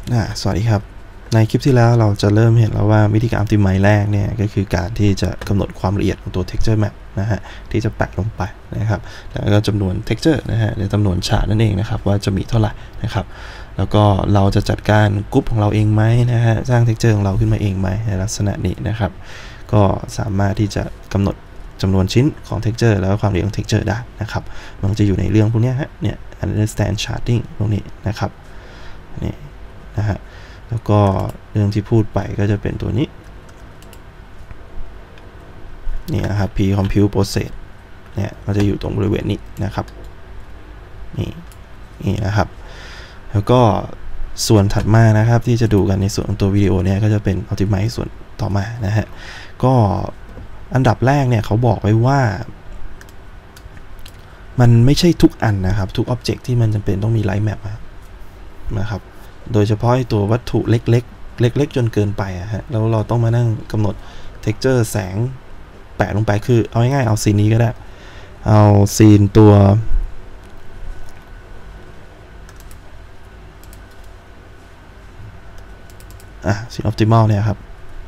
สวัสดีครับในคลิปที่แล้วเราจะเริ่มเห็นแล้วว่าวิธีการ optimize แรกเนี่ยก็คือการที่จะกำหนดความละเอียดของตัว texture map นะฮะที่จะแปะลงไปนะครับแล้วก็จำนวน texture นะฮะหรือจำนวนฉากนั่นเองนะครับว่าจะมีเท่าไหร่นะครับแล้วก็เราจะจัดการกรุ๊ปของเราเองไหมนะฮะสร้าง texture ของเราขึ้นมาเองไหมในลักษณะนี้นะครับก็สามารถที่จะกำหนดจำนวนชิ้นของ texture แล้วก็ความละเอียดของ texture ได้นะครับมันจะอยู่ในเรื่องพวกนี้ฮะเนี่ย understand shading พวกนี้นะครับนี่นะฮะแล้วก็เรื่องที่พูดไปก็จะเป็นตัวนี้นี่นะครับ pre-compute process เนี่ยมันจะอยู่ตรงบริเวณนี้นะครับนี่นะครับแล้วก็ส่วนถัดมานะครับที่จะดูกันในส่วนของตัววิดีโอเนี่ยก็จะเป็น optimize ส่วนต่อมานะฮะก็อันดับแรกเนี่ยเขาบอกไว้ว่ามันไม่ใช่ทุกอันนะครับทุก object ที่มันจำเป็นต้องมี light map นะครับโดยเฉพาะตัววัตถุเล็กจนเกินไปฮะแล้วเราต้องมานั่งกำหนด texture แสงแปะลงไปคือเอาง่ายๆเอาซีนนี้ก็ได้เอาซีนตัวซีน optimal เนี่ยครับ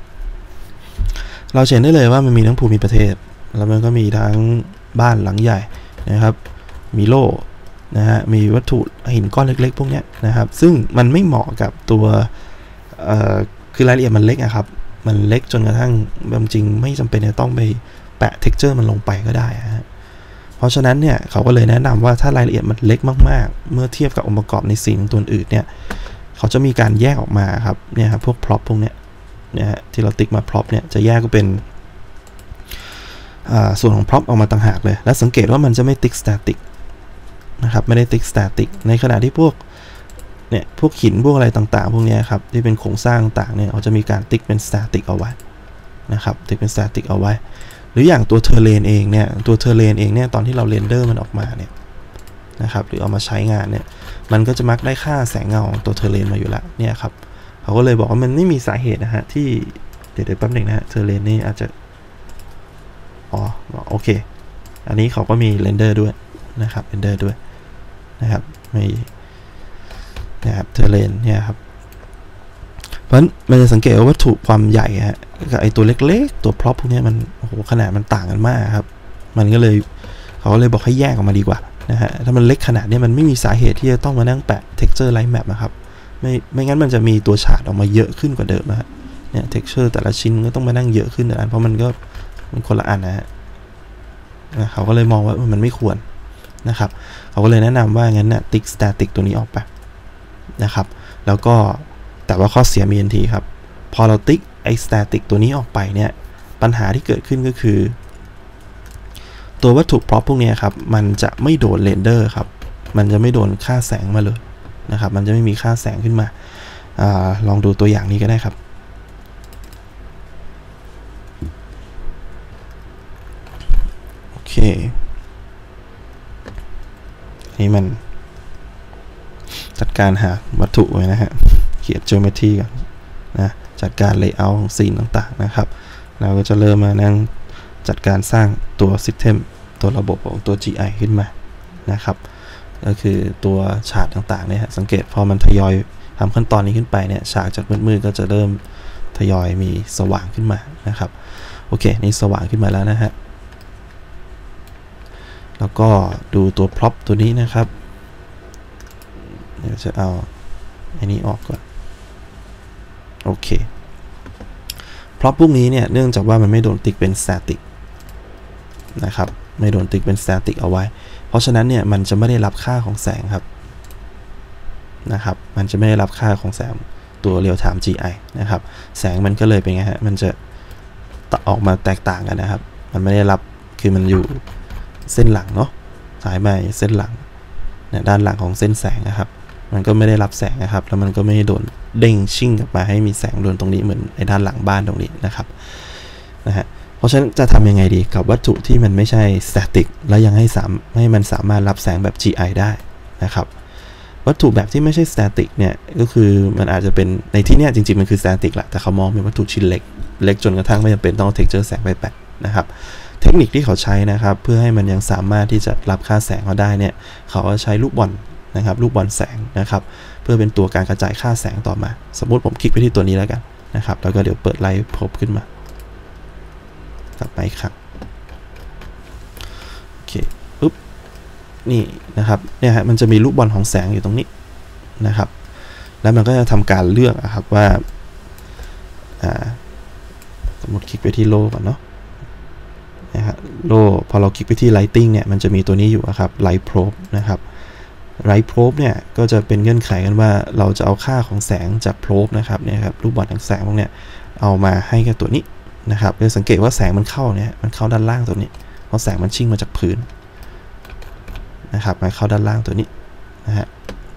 เราเห็นได้เลยว่ามันมีทั้งภูมิประเทศแล้วมันก็มีทั้งบ้านหลังใหญ่นะครับมีโล่นะฮะมีวัตถุหินก้อนเล็กๆพวกนี้นะครับซึ่งมันไม่เหมาะกับตัวคือรายละเอียดมันเล็กอะครับมันเล็กจนกระทั่งจริงไม่จำเป็นจะต้องไปแปะ texture มันลงไปก็ได้ฮะเพราะฉะนั้นเนี่ยเขาก็เลยแนะนำว่าถ้ารายละเอียดมันเล็กมากๆเมื่อเทียบกับองค์ประกอบในสิ่งตัวอื่นเนี่ยเขาจะมีการแยกออกมาครับเนี่ยครับพวก prop พวกเนี้ยนะฮะที่เราติ๊กมา prop เนี่ยจะแยกก็เป็นส่วนของ prop ออกมาต่างหากเลยและสังเกตว่ามันจะไม่ติ๊ก staticนะครับไม่ได้ติ๊ก static ในขณะที่พวกหินพวกอะไรต่างๆพวกนี้ครับที่เป็นโครงสร้างต่างเนี่ยเขาจะมีการติ๊กเป็น static เอาไว้นะครับติ๊กเป็น static เอาไว้หรืออย่างตัวเทเลนเองเนี่ยตอนที่เราเรนเดอร์มันออกมาเนี่ยนะครับหรือเอามาใช้งานเนี่ยมันก็จะมักได้ค่าแสงเงาของตัวเทเลนมาอยู่แล้วเนี่ยครับเขาก็เลยบอกว่ามันไม่มีสาเหตุนะฮะที่เดี๋ยวแป๊บหนึ่งนะฮะเทเลนนี่อาจจะโอเคอันนี้เขาก็มีเรนเดอร์ด้วยนะครับเรนเดอร์ด้วยนะครับไม่นะครับเทเลนเนี่ยครับเพราะฉะนั้นมันจะสังเกตว่าวัตถุความใหญ่ฮะกับไอตัวเล็กๆตัวพร็อพพวกนี้มันโอ้โหขนาดมันต่างกันมากครับมันก็เลยเขาก็เลยบอกให้แยกออกมาดีกว่านะฮะถ้ามันเล็กขนาดนี้มันไม่มีสาเหตุที่จะต้องมานั่งแปะ texture light map นะครับไม่งั้นมันจะมีตัวฉาดออกมาเยอะขึ้นกว่าเดิมนะฮะเนี่ย texture แต่ละชิ้นก็ต้องมานั่งเยอะขึ้นแต่เพราะมันคนละอันนะฮะเขาก็เลยมองว่ามันไม่ควรนะครับเขาก็เลยแนะนำว่างั้นเนี่ยติ๊ก static ตัวนี้ออกไปนะครับแล้วก็แต่ว่าข้อเสียมีทันทีครับพอเราติ๊กไอ้ static ตัวนี้ออกไปเนี่ยปัญหาที่เกิดขึ้นก็คือตัววัตถุ prop พวกนี้ครับมันจะไม่โดนเรนเดอร์ครับมันจะไม่โดนค่าแสงมาเลยนะครับมันจะไม่มีค่าแสงขึ้นมาลองดูตัวอย่างนี้ก็ได้ครับโอเคนี่มันจัดการหาวัตถุไว้นะฮะเขียน geometry ก่อนนะจัดการ layout ของซีนต่างๆนะครับเราก็จะเริ่มมานั่งจัดการสร้างตัว system ตัวระบบของตัว GI ขึ้นมานะครับก็คือตัวฉากต่างๆเนี่ยสังเกตพอมันทยอยทำขั้นตอนนี้ขึ้นไปเนี่ยฉากจากมืดๆก็จะเริ่มทยอยมีสว่างขึ้นมานะครับโอเคนี่สว่างขึ้นมาแล้วนะฮะแล้วก็ดูตัว prop ตัวนี้นะครับเดี๋ยวจะเอาอันนี้ออกก่อนโอเคเพราะพวกนี้เนี่ยเนื่องจากว่ามันไม่โดนติ๊กเป็น static นะครับไม่โดนติ๊กเป็น static เอาไว้เพราะฉะนั้นเนี่ยมันจะไม่ได้รับค่าของแสงครับนะครับมันจะไม่ได้รับค่าของแสงตัว real time GI นะครับแสงมันก็เลยเป็นไงฮะมันจะออกมาแตกต่างกันนะครับมันไม่ได้รับคือมันอยู่เส้นหลังเนาะสายไปเส้นหลังเนี่ยด้านหลังของเส้นแสงนะครับมันก็ไม่ได้รับแสงนะครับแล้วมันก็ไม่ได้โดนเด้งชิ่งกลับมาให้มีแสงโดนตรงนี้เหมือนในด้านหลังบ้านตรงนี้นะครับนะฮะเพราะฉะนั้นจะทำยังไงดีกับวัตถุที่มันไม่ใช่ static แล้วยังให้มันสามารถรับแสงแบบ GI ได้นะครับวัตถุแบบที่ไม่ใช่ static เนี่ยก็คือมันอาจจะเป็นในที่เนี้ยจริงๆมันคือ static แหละแต่เขามองเป็นวัตถุชิ้นเล็กจนกระทั่งไม่จำเป็นต้อง texture แสงไปแปะนะครับเทคนิคที่เขาใช้นะครับเพื่อให้มันยังสามารถที่จะรับค่าแสงเขาได้เนี่ยเขาใช้ลูกบอลนะครับลูกบอลแสงนะครับพื่อเป็นตัวการกระจายค่าแสงต่อมาสมมุติผมคลิกไปที่ตัวนี้แล้วกันนะครับแล้วก็เดี๋ยวเปิดไลท์โพบขึ้นมากลับไปครับโอเคปุ๊บนี่นะครับเนี่ยฮะมันจะมีลูกบอลของแสงอยู่ตรงนี้นะครับแล้วมันก็จะทำการเลือกครับว่าสมมติคลิกไปที่โลก่อนเนาะนะฮะโลพอเราคลิกไปที่ lighting เนี่ยมันจะมีตัวนี้อยู่ครับ light probe นะครับ light probe เนี่ยก็จะเป็นเงื่อนไขกันว่าเราจะเอาค่าของแสงจาก probe นะครับเนี่ยครับลูกบอลของแสงพวกเนี้ยเอามาให้กับตัวนี้นะครับจะสังเกตว่าแสงมันเข้าเนี่ยมันเข้าด้านล่างตัวนี้เพราะแสงมันชิ่งมาจากพื้นนะครับมาเข้าด้านล่างตัวนี้นะฮะ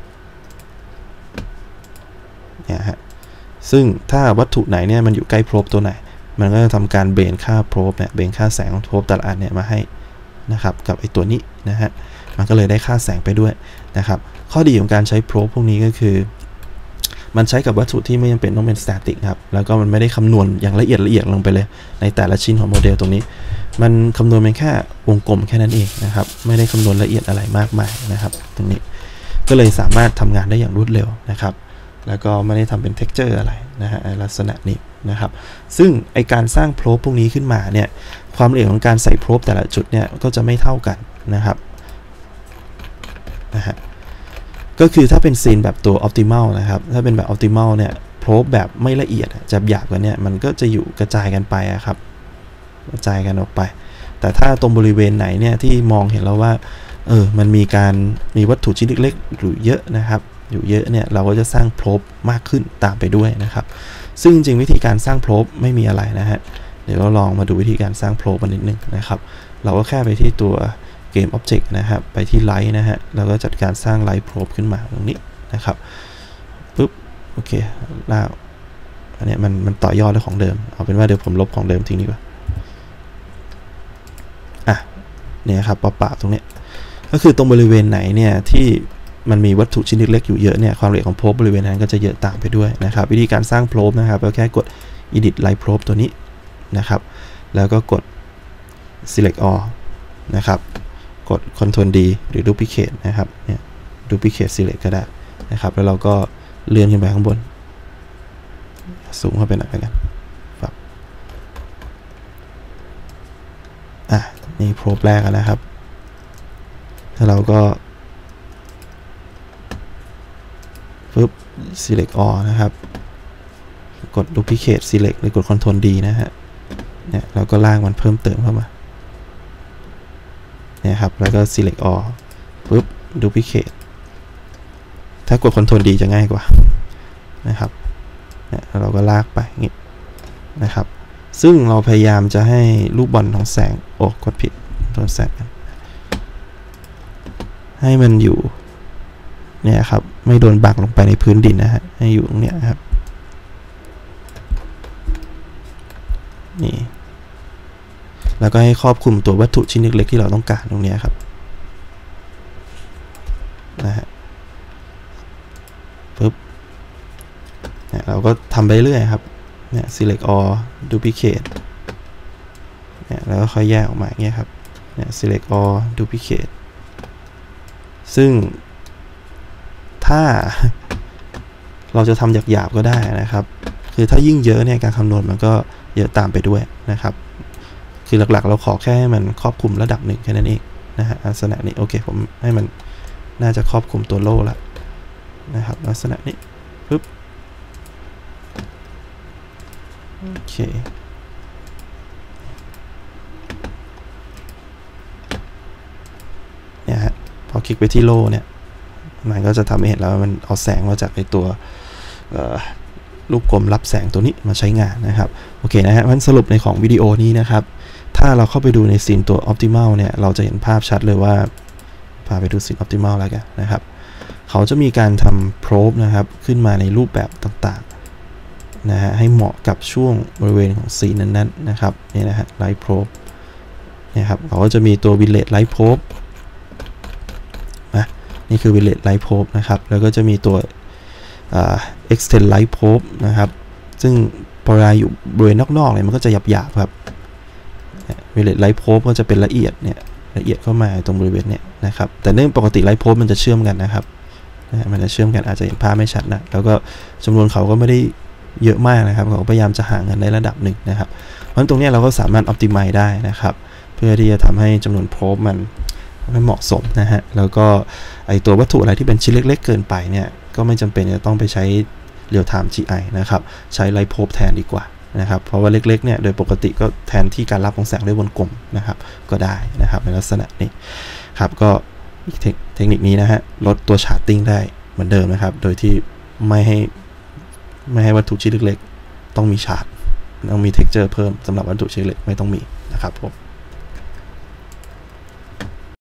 เนี่ยฮะซึ่งถ้าวัตถุไหนเนี่ยมันอยู่ใกล้ probe ตัวไหนมันก็จะทำการเบนค่า probe เนี่ยเบนค่าแสงของ probe แต่ละอันเนี่ยมาให้นะครับกับไอตัวนี้นะฮะมันก็เลยได้ค่าแสงไปด้วยนะครับข้อดีของการใช้ probe พวกนี้ก็คือมันใช้กับวัตถุที่ไม่จำเป็นต้องเป็น static ครับแล้วก็มันไม่ได้คำนวณอย่างละเอียดลงไปเลยในแต่ละชิ้นของโมเดลตรงนี้มันคำนวณเป็นแค่วงกลมแค่นั้นเองนะครับไม่ได้คำนวณละเอียดอะไรมากมายนะครับตรงนี้ก็เลยสามารถทำงานได้อย่างรวดเร็วนะครับแล้วก็ไม่ได้ทำเป็น texture อะไรนะฮะลักษณะนี้นะครับซึ่งไอการสร้าง probe พวกนี้ขึ้นมาเนี่ยความละเอียดของการใส่ probe แต่ละจุดเนี่ยก็จะไม่เท่ากันนะครับนะฮะก็คือถ้าเป็นซีนแบบตัว optimal นะครับถ้าเป็นแบบ optimal เนี่ย probe แบบไม่ละเอียดจะหยาบกว่านี้มันก็จะอยู่กระจายกันไปครับกระจายกันออกไปแต่ถ้าตรงบริเวณไหนเนี่ยที่มองเห็นแล้วว่ามันมีวัตถุชิ้นเล็กๆอยู่เยอะนะครับอยู่เยอะเนี่ยเราก็จะสร้าง probe มากขึ้นตามไปด้วยนะครับซึ่งจริงวิธีการสร้าง probe ไม่มีอะไรนะฮะเดี๋ยวเราลองมาดูวิธีการสร้าง probe นิดนึงนะครับเราก็แค่ไปที่ตัวเกม object นะครับไปที่ light นะฮะแล้วก็จัดการสร้าง light probe ขึ้นมาตรงนี้นะครับปุ๊บโอเคแล้วอันนี้มันต่อยอดของเดิมเอาเป็นว่าเดี๋ยวผมลบของเดิมทิ้งดีกว่าเนี่ยครับเปล่าๆตรงนี้ก็คือตรงบริเวณไหนเนี่ยที่มันมีวัตถุชิ้นเล็กๆอยู่เยอะเนี่ยความละเอียดของ probe บริเวณนั้นก็จะเยอะตามไปด้วยนะครับวิธีการสร้าง probe นะครับก็แค่กด edit light probe ตัวนี้นะครับแล้วก็กด select all นะครับกด Ctrl D หรือ duplicate นะครับเนี่ย duplicate select ก็ได้นะครับแล้วเราก็เลื่อนขึ้นไปข้างบนสูงเข้าไปหน่อยกันครับนี่ probe แรกนะครับแล้วเราก็ปึ๊บ select all นะครับกด duplicate select หรือกด Ctrl D นะฮะเนี่ยเราก็ลากมันเพิ่มเติมเข้ามาเนี่ยครับแล้วก็ select all ปึ๊บ duplicate ถ้ากด Ctrl D จะง่ายกว่านะครับเนี่ยเราก็ลากไปอย่างนี้นะครับซึ่งเราพยายามจะให้ลูกบอลของแสงกดผิดโดนแสงกันให้มันอยู่เนี่ยครับไม่โดนบังลงไปในพื้นดินนะฮะให้อยู่ตรงเนี้ยครับนี่แล้วก็ให้ครอบคลุมตัววัตถุชิ้นเล็กๆที่เราต้องการตรงนี้ครับนะฮะปึ๊บเนี่ยเราก็ทำไปเรื่อยครับเนี่ย select all duplicate เนี่ยแล้วก็ค่อยแยกออกมาอย่างเงี้ยครับเนี่ย select all duplicate ซึ่งถ้าเราจะทำหยาบๆก็ได้นะครับคือถ้ายิ่งเยอะเนี่ยการคำนวณมันก็เยอะตามไปด้วยนะครับคือหลักๆเราขอแค่ให้มันครอบคลุมระดับหนึ่งแค่นั้นเองนะฮะลักษณะนี้โอเคผมให้มันน่าจะครอบคลุมตัวโล่แล้วนะครับลักษณะนี้ปึ๊บโอเคเนี่ยฮะพอคลิกไปที่โล่เนี่ยมันก็จะทำให้เห็นแล้วมันเอาแสงมาจากในตัวลูกกลมรับแสงตัวนี้มาใช้งานนะครับโอเคนะฮะมันสรุปในของวิดีโอนี้นะครับถ้าเราเข้าไปดูในซีนตัว optimal เนี่ยเราจะเห็นภาพชัดเลยว่าพาไปดูซีน optimal แล้วกันนะครับเขาจะมีการทำ probe นะครับขึ้นมาในรูปแบบต่างๆนะฮะให้เหมาะกับช่วงบริเวณของซีนนั้นๆนะครับนี่นะฮะ light probe เนี่ยครับเขาก็จะมีตัว village light probe นี่คือ village light probe นะครับแล้วก็จะมีตัวextend light probe นะครับซึ่งพอเวลาอยู่บริเวณนอกๆเนี่ยมันก็จะหยาบๆครับ village light probe ก็จะเป็นละเอียดเข้ามาตรงบริเวณเนี่ยนะครับแต่เนื่องปกติ light probe มันจะเชื่อมกันนะครับนะมันจะเชื่อมกันอาจจะเห็นภาพไม่ชัดนะแล้วก็จำนวนเขาก็ไม่ได้เยอะมากนะครับเขาพยายามจะหาเงินในระดับหนึ่งนะครับเพราะตรงนี้เราก็สามารถ optimize ได้นะครับเพื่อที่จะทำให้จำนวน probe มันเหมาะสมนะฮะแล้วก็ไอตัววัตถุอะไรที่เป็นชิ้นเล็กๆเกินไปเนี่ยก็ไม่จำเป็นจะต้องไปใช้ real time GI นะครับใช้ light probe แทนดีกว่านะครับเพราะว่าเล็กๆเนี่ยโดยปกติก็แทนที่การรับของแสงด้วยวงกลมนะครับก็ได้นะครับในลักษณะนี้ครับก็เทคนิคนี้นะฮะลดตัวชาร์ตติ้งได้เหมือนเดิมนะครับโดยที่ไม่ให้วัตถุชิ้นเล็กๆต้องมีชาร์ตต้องมี texture เพิ่มสำหรับวัตถุชิ้นเล็กไม่ต้องมีนะครับผม